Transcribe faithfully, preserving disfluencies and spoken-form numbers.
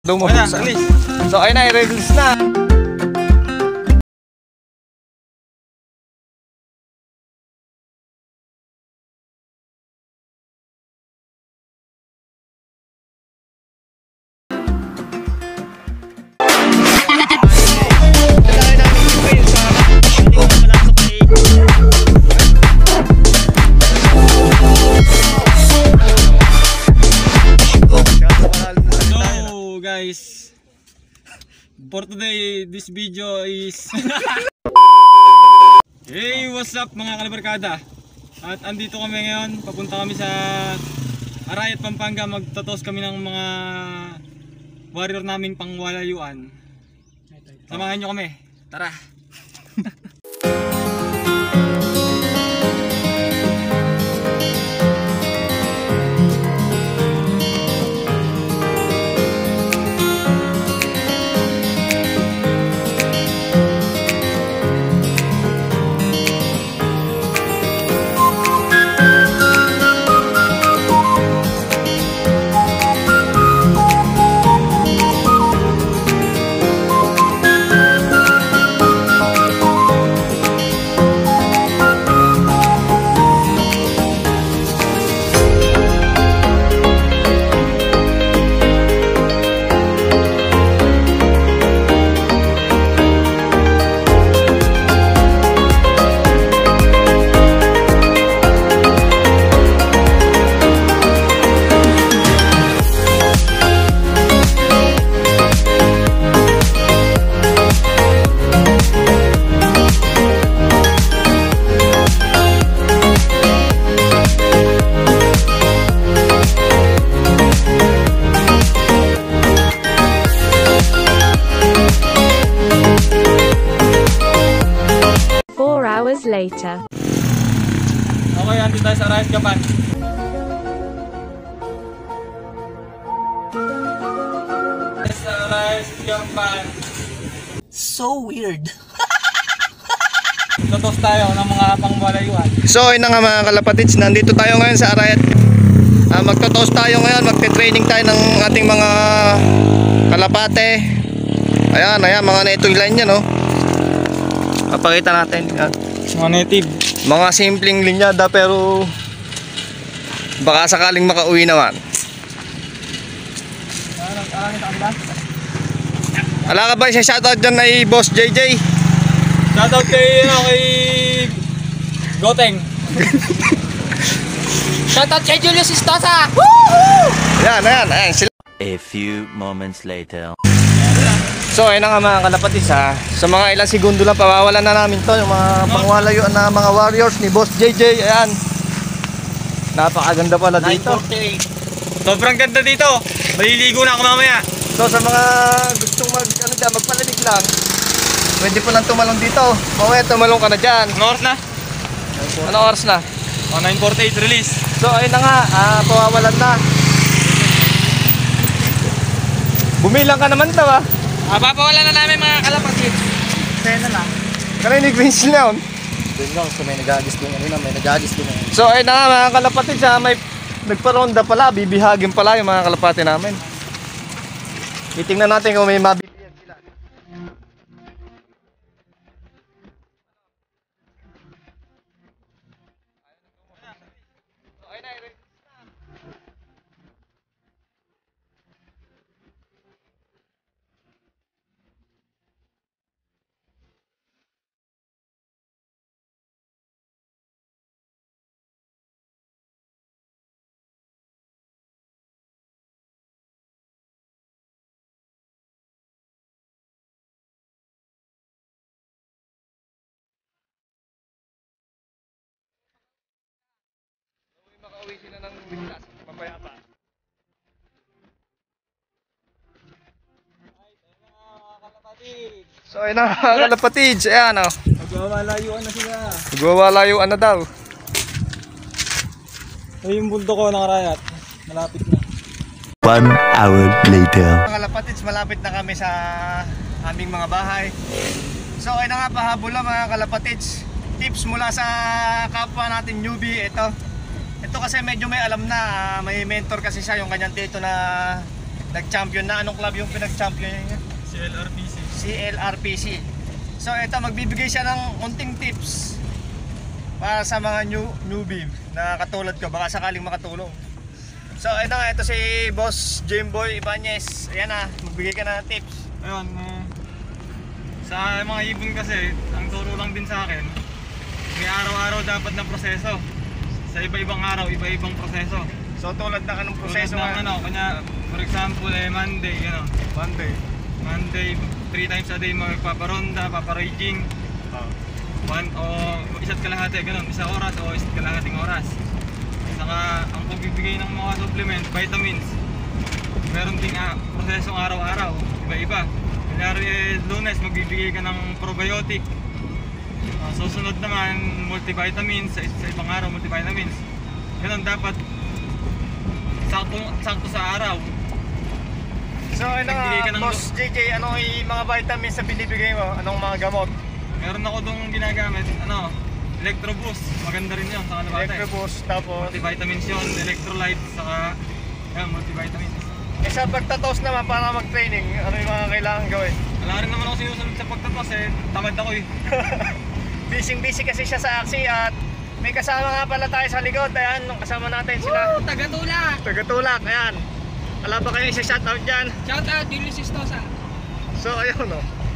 Dumabuksan. So ayun na, i-release na. Guys, for today, this video is hey, what's up mga kalabarkada? At andito kami ngayon, papunta kami sa Arayat, Pampanga. Magtotos kami ng mga warrior naming pangwalayuan. Samahan nyo kami, tara! Later. Okay, andito tayo sa Arayat, Gapan. Sa Arayat, Gapan. So weird. Totos tayo ng mga pangwalayuan. So ayun na nga mga kalapatids, nandito tayo ngayon sa Arayat. uh, Magtotos tayo ngayon, magte-training tayo ng ating mga kalapate. Ayan, ayan, mga netong line yan, no? Papakita natin yan. Mga native. Mga simpleng linyada pero baka sakaling makauwi naman. Ala ka ba isa shoutout dyan ay Boss J J? Shoutout kay, ano, kay Goteng. Shoutout kay Julius Istosa. Ayan, ayan, ayan sila. A few moments later. So ayun na nga mga kalapatids ha. Sa mga ilang segundo lang pawawalan na namin to. Yung mga pangwalayuan na mga warriors ni Boss J J. Ayan. Napakaganda pala dito. Sobrang ganda dito. Maliligo na ako mamaya. So sa mga gustong mag, ano dyan, magpalamig lang, pwede po lang tumalong dito. Mamaya tumalong ka na dyan. Ano oras na? Ano oras na? Oh, nine forty-eight release. So ayun na nga, ah, pawawalan na. Bumilang ka naman daw ah. Ah, papawalan na namin mga kalapatid. Kaya na lang. Karinig wins na yun. Doon lang, so may nagagis din. Ano na, may nagagis din. So ayun na nga mga kalapatid, ha, may nagparonda pala, bibihagin pala yung mga kalapati namin. Titingnan natin kung may mabilihan sila. Makauwi sila ng biglas, papayapa. So ayun na mga kalapatids, ayan o. Magwawalayuan na sila. Magwawalayuan na daw. Ay, yung bulto ko ng Arayat. Malapit na. One hour later. Mga kalapatids, malapit na kami sa aming mga bahay. So ayun na nga, pahabol lang mga kalapatids. Tips mula sa kapwa natin newbie. Ito Ito kasi medyo may alam na, may mentor kasi siya, yung kanyang tito na nag-champion na. Anong club yung pinag-champion niya? C L R P C. C L R P C. So ito, magbibigay siya ng konting tips para sa mga new newbie na katulad ko, baka sakaling makatulong. So ito nga, ito si Boss Jimboy Ibanez. Ayan na, magbigay ka na ng tips. Ayun, uh, sa mga ibon kasi, ang turo lang din sa akin, may araw-araw dapat na proseso. Sa iba-ibang araw, iba-ibang proseso. So tulad na anong proseso Tulad nga? ng ano, kanya, for example, eh, Monday, gano'n. Monday. Monday, three times a day magpaparonda, paparaging. One, o isa't kalahati, gano'n, isa oras o isa't kalahating oras. Saka, ang pagbibigay ng mga supplement, vitamins, meron ding ah, prosesong araw-araw, iba-iba. Kunyari, eh, Lunes, magbibigay ka ng probiotic. Uh, susunod naman, multivitamins, sa, sa ibang araw, multivitamins. Ganun, dapat sakto, sakto sa araw. So ano Nagbigay ka nga, ng Boss J J, ano yung mga vitamins na binibigay mo? Anong mga gamot? Meron ako dong ginagamit, ano, Electro Boost. Maganda rin yun sa kalabate. Electroboost, tapos Multivitamins yun, electrolytes, saka yan, multivitamins. eh, sa pagtatos naman para mag-training, ano yung mga kailangan gawin? Wala rin naman ako sinusunod sa pagtatos eh, tamad ako eh. Busy-busy kasi siya sa aksi at may kasama nga pala tayo sa likod. Ayan, nung kasama natin sila. Tagatulak! Tagatulak, ayan. Wala ba kayo isa shoutout dyan? Shout out, Julius Istosa. So ayun, no.